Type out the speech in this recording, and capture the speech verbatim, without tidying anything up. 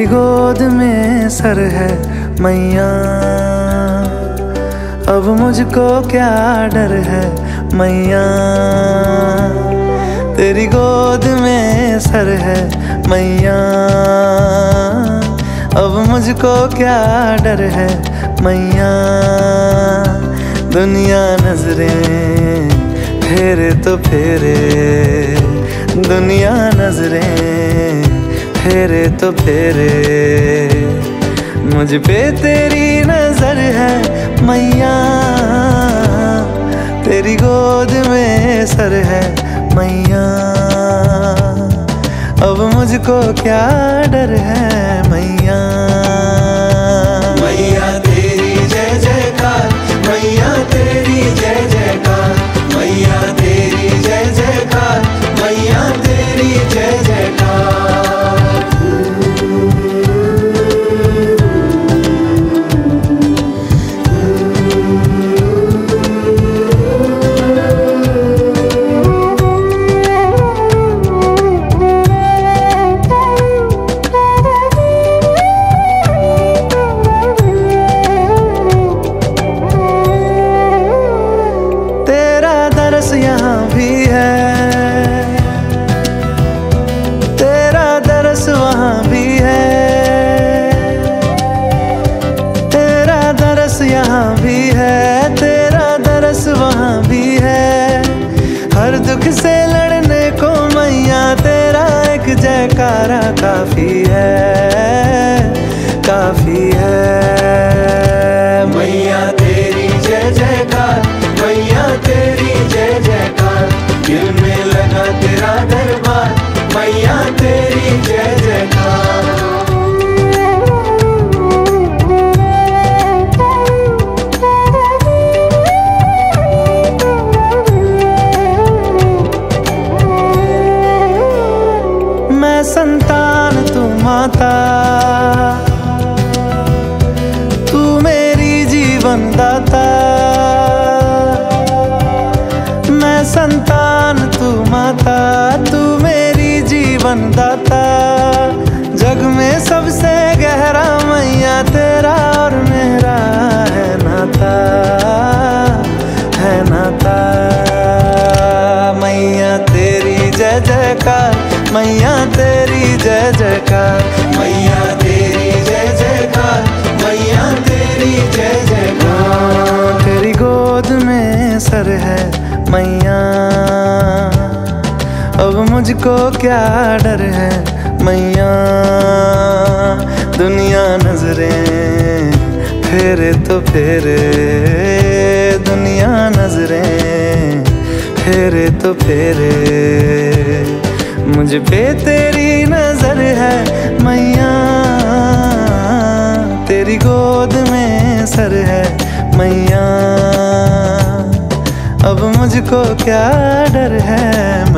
गोद में सर है मैया, अब मुझको क्या डर है मैया। तेरी गोद में सर है मैया, अब मुझको क्या डर है मैया। दुनिया नजरें फेरे तो फेरे, दुनिया नजरें फेरे तो फेरे, मुझ पे तेरी नजर है मैया। तेरी गोद में सर है मैया, अब मुझको क्या डर है मैया। मैया तेरी जय जयकार, मैया तेरी जय जयकार, मैया तेरी जय जयकार, मैया तेरी जय जयकार। यहाँ भी है, तेरा दरस वहाँ भी है। तेरा दरस यहाँ भी है, तेरा दरस वहाँ भी है। हर दुख से लड़ने को मैया तेरा एक जयकारा काफी है, काफी है। मैया तेरी जय जयकार, मैया तेरी जय जयकार, दिल में लगा तेरा दरबार, मैया तेरी जय जयकार। मैं संतान तू माता, तू मेरी जीवन दाता। मैं संतान तू माता, तू मेरी जीवन दाता। जग में सबसे गहरा मैया तेरा और मेरा है नाता, है नाता। मैया तेरी जय जयकार, मैया तेरी जय जयकार, मैया तेरी जय जयकार, मैया तेरी जय जयकार। तेरी गोद में सर है मैया, अब मुझको क्या डर है मैया। दुनिया नजरें फेरे तो फेरे, दुनिया नजरें फेरे तो फेरे, मुझ पे तेरी नजर है मैया। तेरी गोद में सर है मैया, अब मुझको क्या डर है।